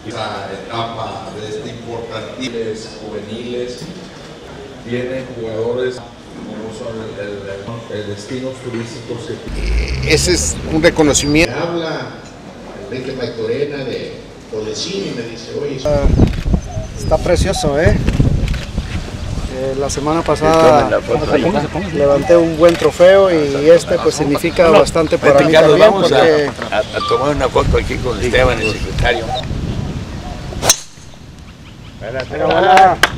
La etapa de este importantes juveniles, vienen jugadores como son el destinos turísticos. Ese es un reconocimiento. Me habla Enrique Maitorena de Odecini y me dice, oye, está precioso, la semana pasada levanté un buen trofeo y este pues significa bastante para mí también. Vamos a tomar una foto aquí con Esteban, el secretario. Hola.